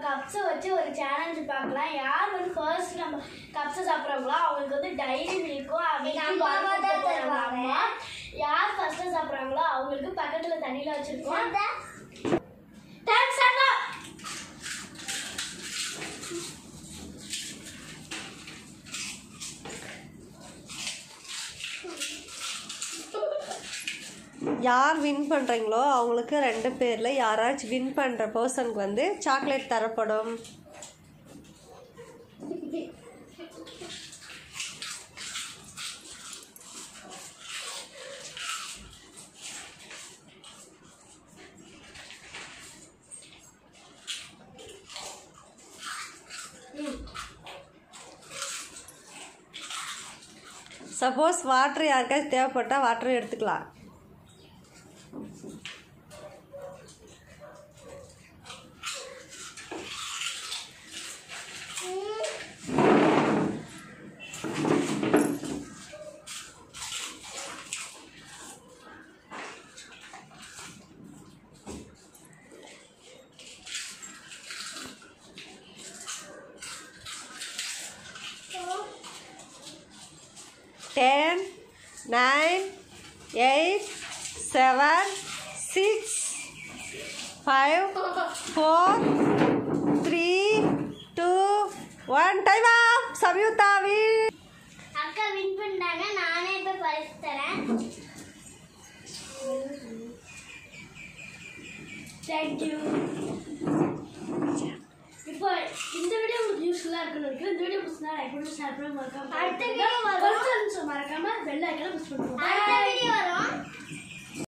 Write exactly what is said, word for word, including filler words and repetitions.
கப்ஸை வச்சு ஒரு சேலஞ்சு பார்க்கலாம். யார் வந்து ஃபர்ஸ்ட் நம்ம கப்ஸை சாப்பிட்றாங்களோ அவங்களுக்கு வந்து டைரி மில்க்கும் அம்மா. யார் ஃபர்ஸ்ட் சாப்பிட்றாங்களோ அவங்களுக்கு பக்கத்துல தண்ணியில வச்சிருக்கோம். யார் வின் பண்ணுறீங்களோ அவங்களுக்கு ரெண்டு பேரில் யாராச்சும் வின் பண்ணுற பர்சனுக்கு வந்து சாக்லேட் தரப்படும். சப்போஸ் வாட்டர் யாருக்காச்சும் தேவைப்பட்டால் வாட்டர் எடுத்துக்கலாம். ten, nine, eight, seven, six, five, four, three, two, one. Time up. Samyuktha win. அக்கா வின் பண்ணாங்க. நானே இப்ப பரிசு தரேன். Thank you. இப்போ இந்த வீடியோ உங்களுக்கு யூஸ்ஃபுல்லா இருக்குன்னு நினைக்கிறேன். இந்த வீடியோ பிடிச்சிருந்தா லைக் பண்ணுங்க, ஷேர் பண்ணுங்க, மறக்காம அடுத்த வீடியோ மறக்காம பெல் ஐகானை பிரஸ் பண்ணுங்க.